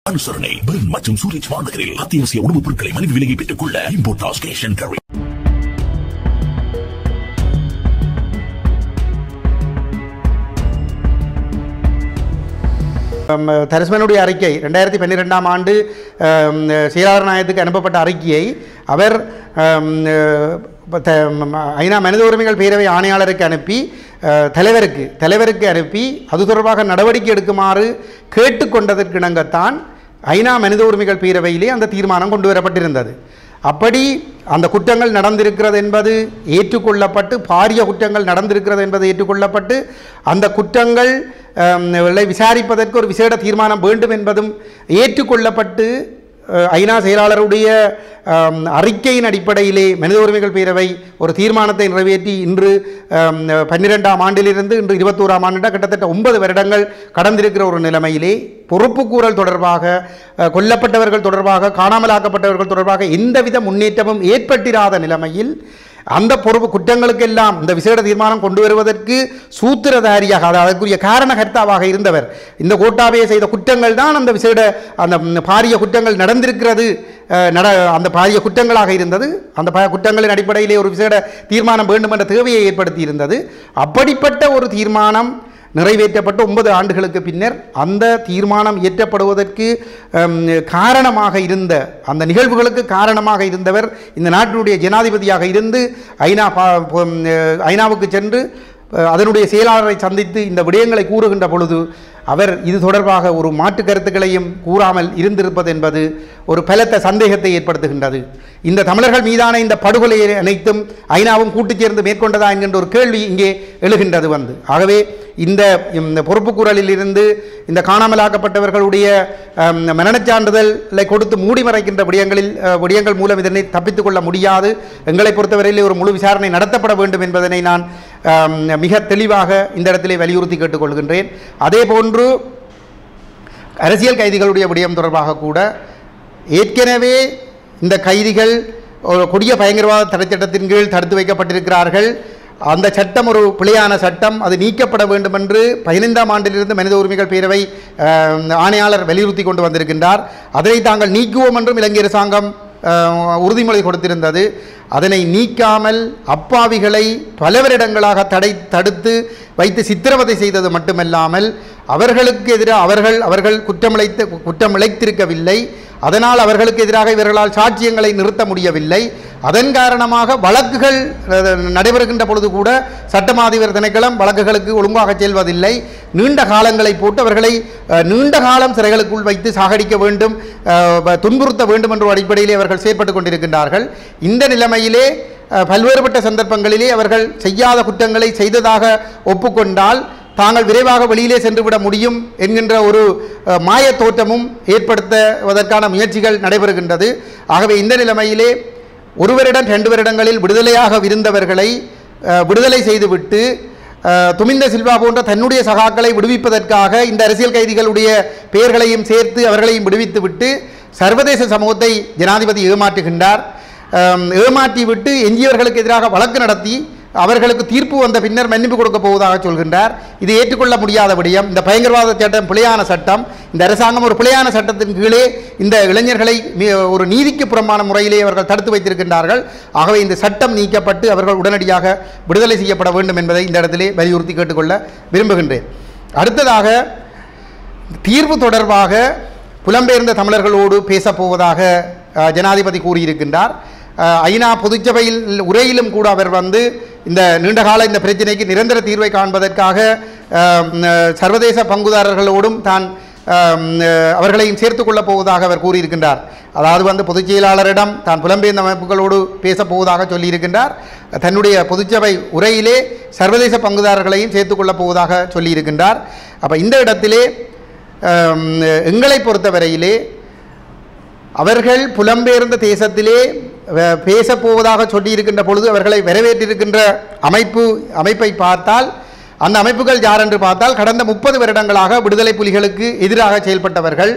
அனுசரணை பெர்ன் மற்றும் சூரிச் வானகரில் அத்தியாவசிய உணவுப் பொருட்களை மலிவு விலையை பெற்றுக் கொள்ள இம்போர்ட்டாஸ் கேஷ் அண்ட் கேரி. தரிசமனுடைய அறிக்கை 2012ஆம் ஆண்டு செயலாளர் நாயகத்துக்கு அனுப்பப்பட்ட அறிக்கையை அவர் ஐநா மனித உரிமைகள் பேரவை ஆணையாளருக்கு அனுப்பி தலைவருக்கு அனுப்பி அது தொடர்பாக நடவடிக்கை எடுக்குமாறு கேட்டுக்கொண்டதற்கிணங்கத்தான் ஐநா மனித உரிமைகள் பேரவையிலே அந்த தீர்மானம் கொண்டு வரப்பட்டிருந்தது. அப்படி அந்த குற்றங்கள் நடந்திருக்கிறது என்பது ஏற்றுக்கொள்ளப்பட்டு, பாரிய குற்றங்கள் நடந்திருக்கிறது என்பது ஏற்றுக்கொள்ளப்பட்டு, அந்த குற்றங்கள் விசாரிப்பதற்கு ஒரு விசேட தீர்மானம் வேண்டும் என்பதும் ஏற்றுக்கொள்ளப்பட்டு ஐநா செயலாளருடைய அறிக்கையின் அடிப்படையிலே மனித உரிமைகள் பேரவை ஒரு தீர்மானத்தை நிறைவேற்றி இன்று 12ஆம் ஆண்டிலிருந்து இன்று 21ஆம் ஆண்டு கிட்டத்தட்ட 9 வருடங்கள் கடந்திருக்கிற ஒரு நிலைமையிலே பொறுப்புக்கூறல் தொடர்பாக, கொல்லப்பட்டவர்கள் தொடர்பாக, காணாமலாக்கப்பட்டவர்கள் தொடர்பாக எந்தவித முன்னேற்றமும் ஏற்பட்டிராத நிலைமையில் அந்த பொறுப்பு குற்றங்களுக்கெல்லாம் இந்த விசேட தீர்மானம் கொண்டு வருவதற்கு சூத்திரதாரியாக, அதற்குரிய காரணகர்த்தாவாக இருந்தவர், இந்த கோட்டாபய செய்த குற்றங்கள் தான் அந்த விசேட அந்த பாரிய குற்றங்கள் நடந்திருக்கிறது, அந்த பாரிய குற்றங்களாக இருந்தது. அந்த குற்றங்களின் அடிப்படையிலே ஒரு விசேட தீர்மானம் வேண்டும் என்ற தேவையை ஏற்படுத்தி இருந்தது. அப்படிப்பட்ட ஒரு தீர்மானம் நிறைவேற்றப்பட்ட 9 ஆண்டுகளுக்கு பின்னர் அந்த தீர்மானம் இயற்றப்படுவதற்கு காரணமாக இருந்த, அந்த நிகழ்வுகளுக்கு காரணமாக இருந்தவர் இந்த நாட்டினுடைய ஜனாதிபதியாக இருந்து ஐநாவுக்கு சென்று அதனுடைய செயலாளரை சந்தித்து இந்த விடயங்களை கூறுகின்ற பொழுது அவர் இது தொடர்பாக ஒரு மாற்று கருத்துக்களையும் கூறாமல் இருந்திருப்பது என்பது ஒரு பலத்த சந்தேகத்தை ஏற்படுத்துகின்றது. இந்த தமிழர்கள் மீதான இந்த படுகொலையை அனைத்தும் ஐநாவும் கூட்டு சேர்ந்து மேற்கொண்டதா என்கின்ற ஒரு கேள்வி இங்கே எழுகின்றது. ஆகவே இந்த பொறுப்புக்கூறலில் இருந்து இந்த காணாமலாக்கப்பட்டவர்களுடைய மரணச் சான்றிதழை கொடுத்து மூடி மறைக்கின்ற விடயங்கள் மூலம் இதனை தப்பித்துக் கொள்ள முடியாது. எங்களை பொறுத்தவரையிலே ஒரு முழு விசாரணை நடத்தப்பட வேண்டும் என்பதனை நான் மிக தெளிவாக இந்த இடத்திலே வலியுறுத்தி கேட்டுக்கொள்கின்றேன். அதே போன்று அரசியல் கைதிகளுடைய விடயம் தொடர்பாக கூட ஏற்கனவே இந்த கைதிகள் கொடிய பயங்கரவாத தடைச்சட்டத்தின் கீழ் தடுத்து வைக்கப்பட்டிருக்கிறார்கள். அந்த சட்டம் ஒரு பிழையான சட்டம், அது நீக்கப்பட வேண்டும் என்று 15ஆம் ஆண்டிலிருந்து மனித உரிமைகள் பேரவை ஆணையாளர் வலியுறுத்தி கொண்டு வந்திருக்கின்றார். அதனை தாங்கள் நீக்குவோம் என்றும் இலங்கை அரசாங்கம் உறுதிமொழி கொடுத்திருந்தது. அதனை நீக்காமல் அப்பாவிகளை பல வருடங்களாக தடுத்து வைத்து சித்திரவதை செய்தது மட்டுமல்லாமல் அவர்களுக்கு எதிராக அவர்கள் குற்றம் இழைத்திருக்கவில்லை. அதனால் அவர்களுக்கு எதிராக இவர்களால் சாட்சியங்களை நிறுத்த முடியவில்லை. அதன் காரணமாக வழக்குகள் நடைபெறுகின்ற பொழுது கூட சட்டமாதிபர் திணைக்களம் வழக்குகளுக்கு ஒழுங்காக செல்வதில்லை. நீண்ட காலங்களை போட்டு அவர்களை நீண்ட காலம் சிறைகளுக்குள் வைத்து சாகடிக்க வேண்டும், துன்புறுத்த வேண்டும் என்ற அடிப்படையிலே அவர்கள் செயற்பட்டுக் கொண்டிருக்கின்றார்கள். இந்த நிலைமையிலே பல்வேறுபட்ட சந்தர்ப்பங்களிலே அவர்கள் செய்யாத குற்றங்களை செய்ததாக ஒப்புக்கொண்டால் தாங்கள் விரைவாக வெளியிலே சென்றுவிட முடியும் என்கின்ற ஒரு மாய தோற்றமும் ஏற்படுத்துவதற்கான முயற்சிகள் நடைபெறுகின்றது. ஆகவே இந்த நிலைமையிலே 1 வருடம் 2 வருடங்களில் விடுதலையாக இருந்தவர்களை விடுதலை செய்துவிட்டு துமிந்த சில்வா போன்ற தன்னுடைய சகாக்களை விடுவிப்பதற்காக இந்த அரசியல் கைதிகளுடைய பெயர்களையும் சேர்த்து அவர்களையும் விடுவித்துவிட்டு சர்வதேச சமூகத்தை ஜனாதிபதி ஏமாற்றுகின்றார். ஏமாற்றிவிட்டு எஞ்சியவர்களுக்கு எதிராக வழக்கு நடத்தி அவர்களுக்கு தீர்ப்பு வந்த பின்னர் மன்னிப்பு கொடுக்க போவதாக சொல்கின்றார். இது ஏற்றுக்கொள்ள முடியாத விடயம். இந்த பயங்கரவாத சட்டம் பிழையான சட்டம். இந்த அரசாங்கம் ஒரு பிழையான சட்டத்தின் கீழே இந்த இளைஞர்களை ஒரு நீதிக்கு புறம்பான முறையிலே அவர்கள் தடுத்து வைத்திருக்கின்றார்கள். ஆகவே இந்த சட்டம் நீக்கப்பட்டு அவர்கள் உடனடியாக விடுதலை செய்யப்பட வேண்டும் என்பதை இந்த இடத்திலே வலியுறுத்தி கேட்டுக்கொள்ள விரும்புகின்றேன். அடுத்ததாக தீர்வு தொடர்பாக புலம்பெயர்ந்த தமிழர்களோடு பேசப்போவதாக ஜனாதிபதி கூறியிருக்கின்றார். ஐநா பொதுச்சபையில் உரையிலும் கூட அவர் இந்த நீண்டகால இந்த பிரச்சனைக்கு நிரந்தர தீர்வை காண்பதற்காக சர்வதேச பங்குதாரர்களோடும் தான் அவர்களையும் சேர்த்துக் கொள்ளப் போவதாக அவர் கூறியிருக்கின்றார். அதாவது பொதுச் செயலாளரிடம் தான் புலம்பெயர்ந்த அமைப்புகளோடு பேசப்போவதாக சொல்லியிருக்கின்றார். தன்னுடைய பொதுச்சபை உரையிலே சர்வதேச பங்குதாரர்களையும் சேர்த்துக் கொள்ளப் போவதாக சொல்லியிருக்கின்றார். அப்போ இந்த இடத்திலே எங்களை பொறுத்தவரையிலே அவர்கள் புலம்பெயர்ந்த தேசத்திலே பேசப்போவதாக சொல்லியிருக்கின்ற பொழுது அவர்களை வரவேற்றிருக்கின்ற அமைப்பை பார்த்தால், அந்த அமைப்புகள் யார் என்று பார்த்தால் கடந்த 30 வருடங்களாக விடுதலை புலிகளுக்கு எதிராக செயல்பட்டவர்கள்.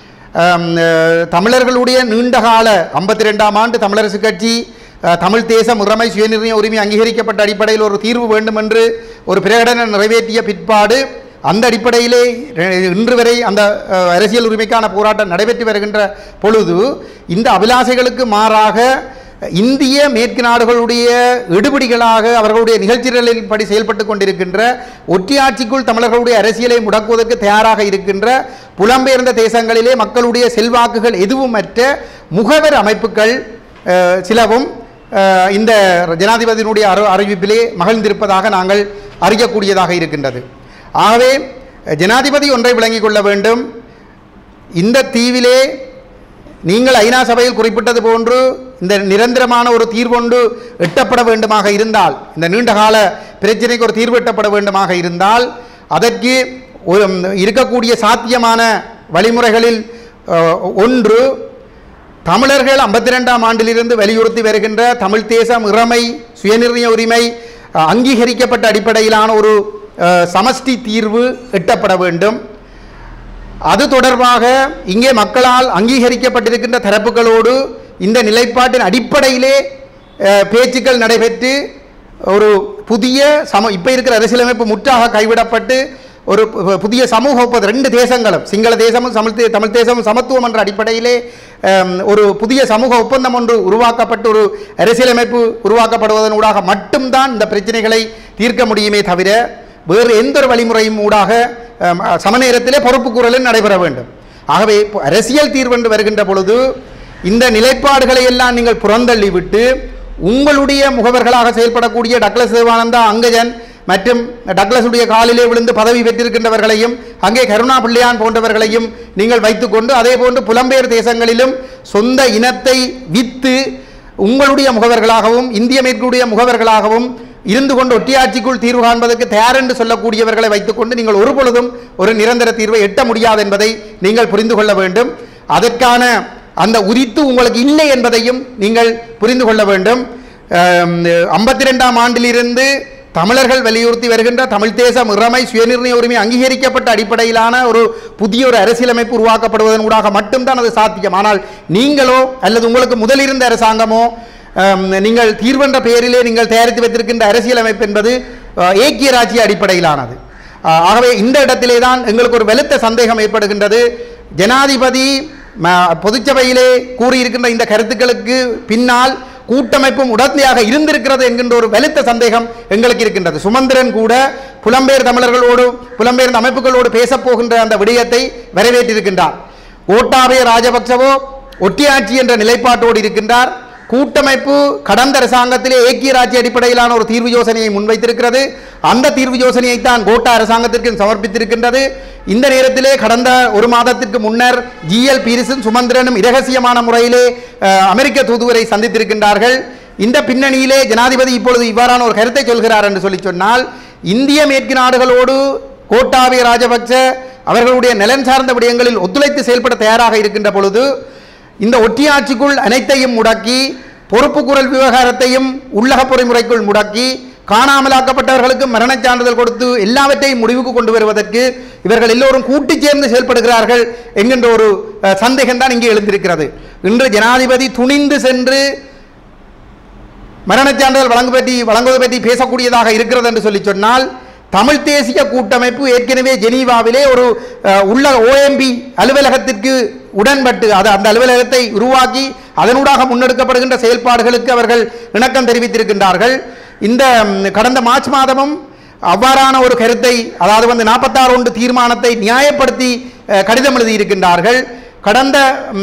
தமிழர்களுடைய நீண்டகால 52ஆம் ஆண்டு தமிழரசு கட்சி தமிழ் தேசம் உரிமை சுயநிர்ணய உரிமை அங்கீகரிக்கப்பட்ட அடிப்படையில் ஒரு தீர்வு வேண்டும் என்று ஒரு பிரகடனம் நிறைவேற்றிய பிற்பாடு அந்த அடிப்படையிலே இன்று வரை அந்த அரசியல் உரிமைக்கான போராட்டம் நடைபெற்று வருகின்ற பொழுது இந்த அபிலாசைகளுக்கு மாறாக இந்திய மேற்கு நாடுகளுடைய எடுபடிகளாக அவர்களுடைய நிகழ்ச்சிகளின் படி செயல்பட்டு கொண்டிருக்கின்ற ஒற்றையாட்சிக்குள் தமிழர்களுடைய அரசியலை முடக்குவதற்கு தயாராக இருக்கின்ற புலம்பெயர்ந்த தேசங்களிலே மக்களுடைய செல்வாக்குகள் எதுவுமற்ற முகவர் அமைப்புகள் சிலவும் இந்த ஜனாதிபதியினுடைய அறிவிப்பிலே மகிழ்ந்திருப்பதாக நாங்கள் அறியக்கூடியதாக இருக்கின்றது. ஆகவே ஜனாதிபதி ஒன்றை விளங்கிக் கொள்ள வேண்டும். இந்த தீவிலே நீங்கள் ஐநா சபையில் குறிப்பிட்டது போன்று இந்த நிரந்தரமான ஒரு தீர்வொன்று எட்டப்பட வேண்டுமாக இருந்தால், இந்த நீண்டகால பிரச்சனைக்கு ஒரு தீர்வு எட்டப்பட வேண்டுமாக இருந்தால், அதற்கு இருக்கக்கூடிய சாத்தியமான வழிமுறைகளில் ஒன்று, தமிழர்கள் 52ஆம் ஆண்டிலிருந்து வலியுறுத்தி வருகின்ற தமிழ் தேசம் இறைமை சுயநிர்ணய உரிமை அங்கீகரிக்கப்பட்ட அடிப்படையிலான ஒரு சமஷ்டி தீர்வு எட்டப்பட வேண்டும். அது தொடர்பாக இங்கே மக்களால் அங்கீகரிக்கப்பட்டிருக்கின்ற தரப்புகளோடு இந்த நிலைப்பாட்டின் அடிப்படையிலே பேச்சுக்கள் நடைபெற்று ஒரு புதிய இப்போ இருக்கிற அரசியலமைப்பு முற்றாக கைவிடப்பட்டு ஒரு புதிய சமூக ஒப்பந்தம், 2 தேசங்களும் சிங்கள தேசமும் தமிழ் தேசமும் சமத்துவம் என்ற அடிப்படையிலே ஒரு புதிய சமூக ஒப்பந்தம் ஒன்று உருவாக்கப்பட்டு ஒரு அரசியலமைப்பு உருவாக்கப்படுவதன் ஊடாக மட்டும்தான் இந்த பிரச்சனைகளை தீர்க்க முடியுமே தவிர வேறு எந்த ஒரு வழிமுறையும் ஊடாக சமநேரத்திலே பொறுப்புக்கூறலும் நடைபெற வேண்டும். ஆகவே அரசியல் தீர்வென்று வருகின்ற பொழுது இந்த நிலைப்பாடுகளை எல்லாம் நீங்கள் புறந்தள்ளிவிட்டு உங்களுடைய முகவர்களாக செயல்படக்கூடிய டக்ளஸ் தேவானந்தா, அங்கஜன் மற்றும் டக்ளஸுடைய காலிலே விழுந்து பதவி பெற்றிருக்கின்றவர்களையும் அங்கே கருணா பிள்ளையான் போன்றவர்களையும் நீங்கள் வைத்துக்கொண்டு அதே போன்று புலம்பெயர் தேசங்களிலும் சொந்த இனத்தை வித்து உங்களுடைய முகவர்களாகவும் இந்திய மேற்குடைய முகவர்களாகவும் இருந்து கொண்டு ஒட்டியாட்சிக்குள் தீர்வு காண்பதற்கு தயார் என்று சொல்லக்கூடியவர்களை வைத்துக்கொண்டு நீங்கள் ஒரு பொழுதும் ஒரு நிரந்தர தீர்வை எட்ட முடியாது என்பதை நீங்கள் புரிந்து கொள்ள வேண்டும். அதற்கான அந்த உரித்து உங்களுக்கு இல்லை என்பதையும் நீங்கள் புரிந்து கொள்ள வேண்டும். 52ஆம் ஆண்டிலிருந்து தமிழர்கள் வலியுறுத்தி வருகின்ற தமிழ் தேசம் இறைமை சுயநிர்ணய உரிமை அங்கீகரிக்கப்பட்ட அடிப்படையிலான ஒரு புதிய ஒரு அரசியலமைப்பு உருவாக்கப்படுவதன் ஊடாக மட்டும்தான் அது சாத்தியம். ஆனால் நீங்களோ அல்லது உங்களுக்கு முதலிருந்த அரசாங்கமோ நீங்கள் தீர்வென்ற பெயரிலே நீங்கள் தயாரித்து வைத்திருக்கின்ற அரசியலமைப்பு என்பது ஏக்கிய ராஜ்ய அடிப்படையிலானது. ஆகவே இந்த இடத்திலே தான் எங்களுக்கு ஒரு வெளுத்த சந்தேகம் ஏற்படுகின்றது. ஜனாதிபதி பொதுச்சபையிலே கூறியிருக்கின்ற இந்த கருத்துக்களுக்கு பின்னால் கூட்டமைப்பும் உடனடியாக இருந்திருக்கிறது என்கின்ற ஒரு வெளுத்த சந்தேகம் எங்களுக்கு இருக்கின்றது. சுமந்திரன் கூட புலம்பெயர் தமிழர்களோடு புலம்பெயர்ந்த அமைப்புகளோடு பேசப்போகின்ற அந்த விடயத்தை வரவேற்றிருக்கின்றார். கோட்டாபய ராஜபக்சவோ ஒட்டியாட்சி என்ற நிலைப்பாட்டோடு இருக்கின்றார். கூட்டமைப்பு கடந்த அரசாங்கத்திலே ஏக்கிய ராஜ்ய அடிப்படையிலான ஒரு தீர்வு யோசனையை முன்வைத்திருக்கிறது. அந்த தீர்வு யோசனையைத்தான் கோட்டா அரசாங்கத்திற்கு சமர்ப்பித்திருக்கின்றது. இந்த நேரத்திலே கடந்த ஒரு மாதத்திற்கு முன்னர் ஜிஎல் பீரிஸும் சுமந்திரனும் இரகசியமான முறையிலே அமெரிக்க தூதுவரை சந்தித்திருக்கின்றார்கள். இந்த பின்னணியிலே ஜனாதிபதி இப்பொழுது இவ்வாறான ஒரு கருத்தை சொல்கிறார் என்று சொன்னால், இந்திய மேற்கு நாடுகளோடு கோட்டாபய ராஜபக்ச அவர்களுடைய நலன் சார்ந்த விடயங்களில் ஒத்துழைத்து செயல்பட தயாராக இருக்கின்ற பொழுது இந்த ஒட்டியாட்சிக்குள் அனைத்தையும் முடக்கி பொறுப்புக்கூறல் விவகாரத்தையும் உள்ளக பொறிமுறைக்குள் முடக்கி காணாமலாக்கப்பட்டவர்களுக்கு மரணச் சான்றிதழ் கொடுத்து எல்லாவற்றையும் முடிவுக்கு கொண்டு வருவதற்கு இவர்கள் எல்லோரும் கூட்டி சேர்ந்து செயல்படுகிறார்கள் என்கின்ற ஒரு சந்தேகம் தான் இங்கே எழுந்திருக்கிறது. இன்று ஜனாதிபதி துணிந்து சென்று மரணச் சான்றிதழ் வழங்குவது பற்றி பேசக்கூடியதாக இருக்கிறது என்று சொல்லி சொன்னால், தமிழ் தேசிய கூட்டமைப்பு ஏற்கனவே ஜெனீவாவிலே ஒரு உள்ள OMB அலுவலகத்திற்கு உடன்பட்டு அந்த அலுவலகத்தை உருவாக்கி அதனூடாக முன்னெடுக்கப்படுகின்ற செயல்பாடுகளுக்கு அவர்கள் இணக்கம் தெரிவித்திருக்கின்றார்கள். இந்த கடந்த மார்ச் மாதமும் அவ்வாறான ஒரு கருத்தை, அதாவது 46 தீர்மானத்தை நியாயப்படுத்தி கடிதம் எழுதியிருக்கின்றார்கள். கடந்த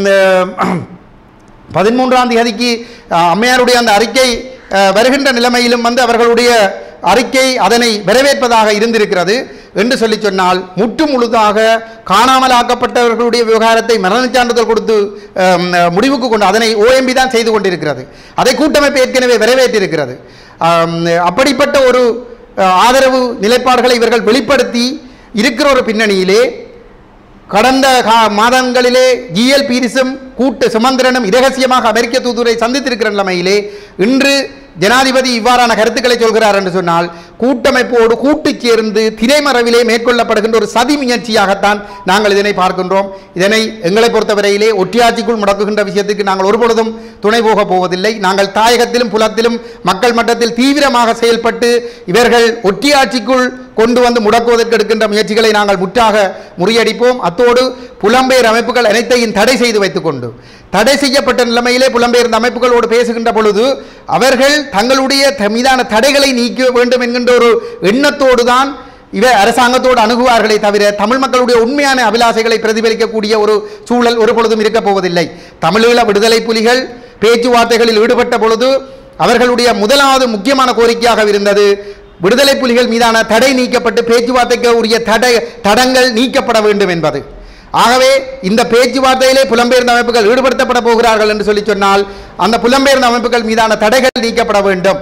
13ஆம் தேதிக்கு அம்மையாருடைய அந்த அறிக்கை வருகின்ற நிலைமையிலும் அவர்களுடைய அறிக்கை அதனை வரவேற்பதாக இருந்திருக்கிறது என்று சொல்லி சொன்னால், முற்று முழுதாக காணாமலாக்கப்பட்டவர்களுடைய விவகாரத்தை மரணச் சான்றிதழ் கொடுத்து முடிவுக்கு கொண்டு அதனை OMB தான் செய்து கொண்டிருக்கிறது. அதை கூட்டமைப்பு ஏற்கனவே வரவேற்றிருக்கிறது. அப்படிப்பட்ட ஒரு ஆதரவு நிலைப்பாடுகளை இவர்கள் வெளிப்படுத்தி இருக்கிற ஒரு பின்னணியிலே கடந்த மாதங்களிலே ஜிஎல் பீரிஸும் சுமந்திரனும் இரகசியமாக அமெரிக்க தூதுவரை சந்தித்திருக்கிற நிலைமையிலே இன்று ஜனாதிபதி இவ்வாறான கருத்துக்களை சொல்கிறார் என்று சொன்னால், கூட்டமைப்போடு கூட்டு சேர்ந்து திரைமறைவிலே மேற்கொள்ளப்படுகின்ற ஒரு சதி முயற்சியாகத்தான் நாங்கள் இதனை பார்க்கின்றோம். இதனை எங்களை பொறுத்தவரையிலே ஒட்டியாட்சிக்குள் முடக்குகின்ற விஷயத்துக்கு நாங்கள் ஒருபொழுதும் துணை போக போவதில்லை. நாங்கள் தாயகத்திலும் புலத்திலும் மக்கள் மட்டத்தில் தீவிரமாக செயல்பட்டு இவர்கள் ஒட்டியாட்சிக்குள் கொண்டு வந்து முடக்குவதற்கு எடுக்கின்ற முயற்சிகளை நாங்கள் முற்றாக முறியடிப்போம். அத்தோடு புலம்பெயர் அமைப்புகள் அனைத்தையும் தடை செய்து வைத்துக் கொண்டு தடை செய்யப்பட்ட நிலைமையிலே புலம்பெயர்ந்த அமைப்புகளோடு பேசுகின்ற பொழுது அவர்கள் தங்களுடைய மீதான தடைகளை நீக்க வேண்டும் என்கின்ற ஒரு எண்ணத்தோடு தான் அரசாங்கத்தோடு அணுகுவார்களே தவிர தமிழ் மக்களுடைய உண்மையான அபிலாசைகளை பிரதிபலிக்கக்கூடிய ஒரு சூழல் ஒரு பொழுதும் இருக்கப் போவதில்லை. தமிழீழ விடுதலை புலிகள் பேச்சுவார்த்தைகளில் ஈடுபட்ட பொழுது அவர்களுடைய முதலாவது முக்கியமான கோரிக்கையாக இருந்தது விடுதலை புலிகள் மீதான தடை நீக்கப்பட்டு பேச்சுவார்த்தைக்கு உரிய தடங்கள் நீக்கப்பட வேண்டும் என்பது. ஆகவே இந்த பேச்சுவார்த்தையிலே புலம்பெயர்ந்த அமைப்புகள் ஈடுபடுத்தப்பட போகிறார்கள் என்று சொல்லி சொன்னால் அந்த புலம்பெயர்ந்த அமைப்புகள் மீதான தடைகள் நீக்கப்பட வேண்டும்.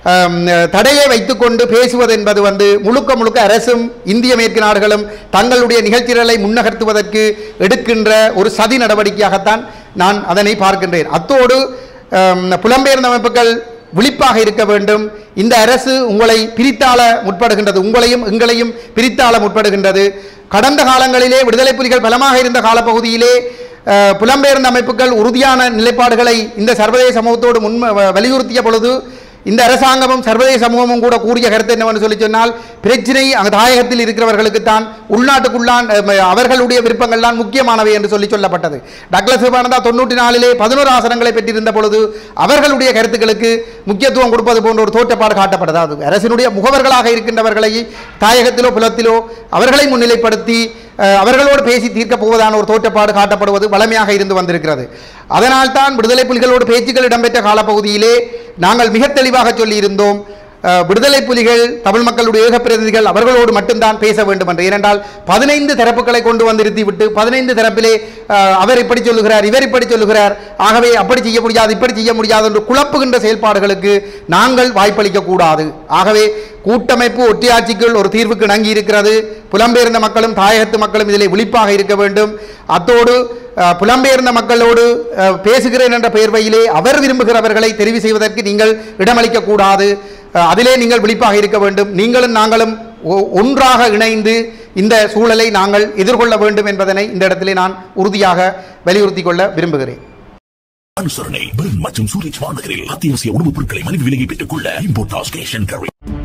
தடையை வைத்துக்கொண்டு பேசுவது என்பது முழுக்க முழுக்க அரசும் இந்திய மேற்கு நாடுகளும் தங்களுடைய நிகழ்ச்சிகளை முன்னகர்த்துவதற்கு எடுக்கின்ற ஒரு சதி நடவடிக்கையாகத்தான் நான் அதனை பார்க்கின்றேன். அத்தோடு புலம்பெயர்ந்த அமைப்புகள் விழிப்பாக இருக்க வேண்டும். இந்த அரசு உங்களை பிரித்தாள முற்படுகின்றது, உங்களையும் எங்களையும் பிரித்தாள முற்படுகின்றது. கடந்த காலங்களிலே விடுதலை புலிகள் பலமாக இருந்த காலப்பகுதியிலே புலம்பெயர்ந்த அமைப்புகள் உறுதியான நிலைப்பாடுகளை இந்த சர்வதேச சமூகத்தோடு வலியுறுத்திய பொழுது இந்த அரசாங்கமும் சர்வதேச சமூகமும் கூட கூறிய கருத்து என்னவென்று சொல்லி சொன்னால் பிரச்சனை அங்கு தாயகத்தில் இருக்கிறவர்களுக்குத்தான் உள்நாட்டுக்குள்ளான் அவர்களுடைய விருப்பங்கள் தான் முக்கியமானவை என்று சொல்லப்பட்டது. டக்ளஸ் சிவானந்தா 94 11 ஆசனங்களை பெற்றிருந்த பொழுது அவர்களுடைய கருத்துக்களுக்கு முக்கியத்துவம் கொடுப்பது போன்ற ஒரு தோற்றப்பாடு காட்டப்பட்டது. அது அரசினுடைய முகவர்களாக இருக்கின்றவர்களை தாயகத்திலோ புலத்திலோ அவர்களை முன்னிலைப்படுத்தி அவர்களோடு பேசி தீர்க்கப் போவதான ஒரு தோற்றப்பாடு காட்டப்படுவது வளமையாக இருந்து வந்திருக்கிறது. அதனால் தான் விடுதலை புலிகளோடு பேச்சுக்கள் இடம்பெற்ற காலப்பகுதியிலே நாங்கள் மிக தெளிவாக சொல்லியிருந்தோம் விடுதலை புலிகள் தமிழ் மக்களுடைய ஏக பிரதிநிதிகள் அவர்களோடு மட்டும்தான் பேச வேண்டும் என்று. ஏனென்றால் 15 தரப்புகளை கொண்டு வந்து நிறுத்திவிட்டு 15 தரப்பிலே அவர் இப்படி சொல்லுகிறார் இவர் இப்படி சொல்லுகிறார் ஆகவே அப்படி செய்ய முடியாது இப்படி செய்ய முடியாது என்று குழப்புகின்ற செயல்பாடுகளுக்கு நாங்கள் வாய்ப்பளிக்க கூடாது. ஆகவே கூட்டமைப்பு ஒற்றையாட்சிக்குள் ஒரு தீர்வுக்கு இணங்கி இருக்கிறது. புலம்பெயர்ந்த மக்களும் தாயகத்து மக்களும் இதிலே விழிப்பாக இருக்க வேண்டும். அத்தோடு புலம்பெயர்ந்த மக்களோடு பேசுகிறேன் என்ற பெயர்வையிலே அவர் விரும்புகிறவர்களை தெரிவு செய்வதற்கு நீங்கள் இடமளிக்க கூடாது. அதிலே நீங்கள் விழிப்பாக இருக்க வேண்டும். நீங்களும் நாங்களும் ஒன்றாக இணைந்து இந்த சூழலை நாங்கள் எதிர்கொள்ள வேண்டும் என்பதனை இந்த இடத்திலே நான் உறுதியாக வலியுறுத்திக் கொள்ள விரும்புகிறேன். அனுசரணை மற்றும் சூரிச் வானகரில் அத்தியாவசிய உணவுப் பொருட்களை மலிவு விலையை பெற்றுக் கொள்ள இம்போர்ட் கேஷ் அண்ட் கேரி.